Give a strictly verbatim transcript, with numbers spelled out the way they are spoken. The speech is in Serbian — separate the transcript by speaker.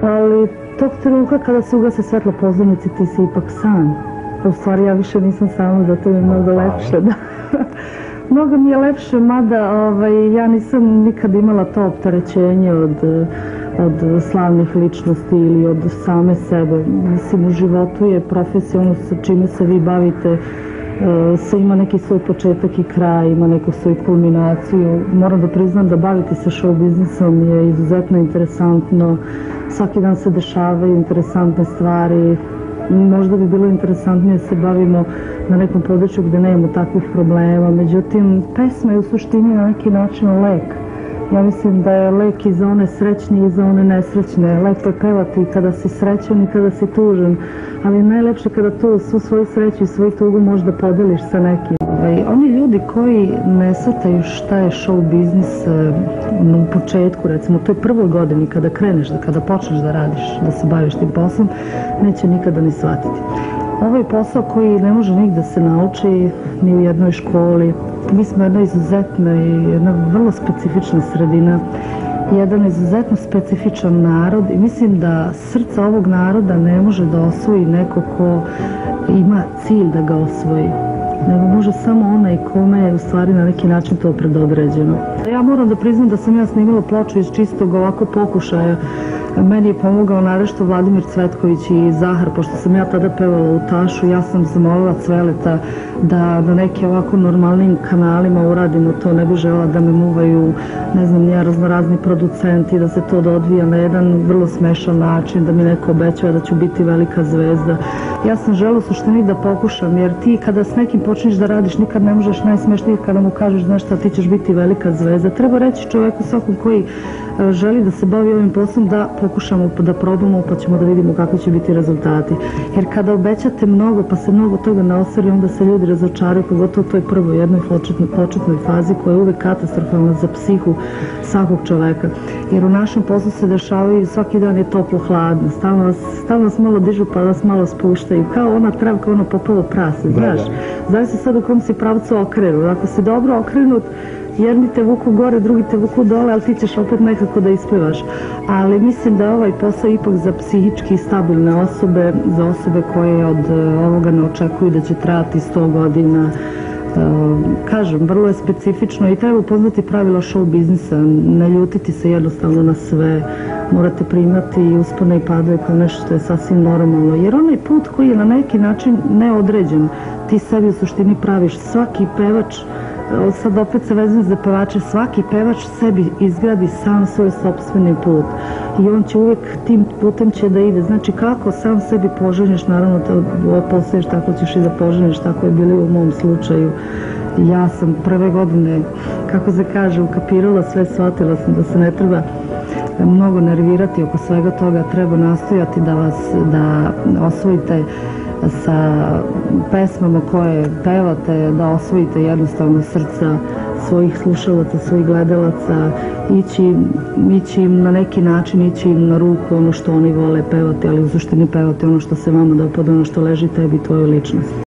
Speaker 1: ali tog trenutka kada se ugase svetlo pozornici ti si ipak sam. U stvari ja više nisam sama, zato mi je mnogo lepše. Da. Mnogo mi je lepše, mada ovaj, ja nisam nikad imala to opterećenje od, od slavnih ličnosti ili od same sebe. Mislim, u životu je profesija, ono sa čime se vi bavite, sve ima neki svoj početak i kraj, ima neku svoju kulminaciju. Moram da priznam da baviti se show biznisom je izuzetno interesantno. Svaki dan se dešavaju interesantne stvari. Možda bi bilo interesantnije da se bavimo na nekom području gde nemamo takvih problema. Međutim, pesma je u suštini na neki način lek. Ja mislim da je lek i za one srećne i za one nesrećne. Lepo je pevati kada si srećan i kada si tužan, ali najlepše kada tu svu svoju sreću i svoju tugu možda podeliš sa nekim. Oni ljudi koji ne shvataju šta je show biznis u početku, recimo u toj prvoj godini kada kreneš, kada počneš da radiš, da se baviš tim poslom, neće nikada ni shvatiti. Ovo je posao koji ne može nigde se nauči, ni u jednoj školi. Mi smo jedna izuzetna i jedna vrlo specifična sredina, jedan izuzetno specifičan narod i mislim da srce ovog naroda ne može da osvoji neko ko ima cilj da ga osvoji, nego može samo onaj kome je u stvari na neki način to predodređeno. Ja moram da priznam da sam ja snimila ploču iz čistog ovako pokušaja. Meni je pomogao narešto Vladimir Cvetković i Zahar, pošto sam ja tada pevala u Tašu, ja sam zamolila Cveleta da na neke ovako normalnim kanalima uradimo to, ne bi žela da me muvaju, ne znam, ja raznorazni producenti, da se to odvija na jedan vrlo smešan način, da mi neko obećava da ću biti velika zvezda. Ja sam žela u suštini da pokušam, jer ti kada s nekim počneš da radiš, nikad ne možeš najsmešnije kada mu kažeš, znaš šta, ti ćeš biti velika zvezda. Treba reći čoveku svakom koji želi da se bavi ovim poslom da pokušamo da probamo pa ćemo da vidimo kakvi će biti rezultati. Jer kada obećate mnogo pa se mnogo toga ne ostvari, onda se ljudi razočaraju, pogotovo u toj prvoj jednoj početnoj fazi koja je uvek katastrofalna za psihu svakog čoveka. Jer u našem poslu se dešavaju, svaki dan je toplo hladno, stalno vas malo dižu pa vas malo spuštaju, kao ona trav, kao ono popolo prase, znaš. Znaš se sad u kom si pravcu okrenu. Ako si dobro okrenut, jedni te vuku gore, drugi te vuku dole, ali ti ćeš opet nekako da isplivaš. Ali mislim da je ovaj posao ipak za psihički stabilne osobe, za osobe koje od ovoga ne očekuju da će trajati sto godina. Kažem, vrlo je specifično i treba upoznati pravila show biznisa, ne ljutiti se jednostavno na sve, morate primati i uspone i padove kao nešto što je sasvim normalno, jer onaj put koji je na neki način neodređen, ti sebi u suštini praviš. Svaki pevač, sad opet se vezujem za pevače, svaki pevač sebi izgradi sam svoj sopstveni put i on će uvek tim putem će da ide. Znači kako sam sebi poženješ, naravno to postaješ, tako ćeš i da poženješ, tako je bilo u mom slučaju. Ja sam prve godine, kako se kaže, ukapirala sve, shvatila sam da se ne treba mnogo nervirati oko svega toga, treba nastojati da vas, da osvojite sa pesmama koje pevate, da osvojite jednostavno srca svojih slušalaca, svojih gledalaca, ići im na neki način, ići im na ruku ono što oni vole pevati, ali u suštini pevati ono što se vama dopada, ono što leži tebi, tvoju ličnost.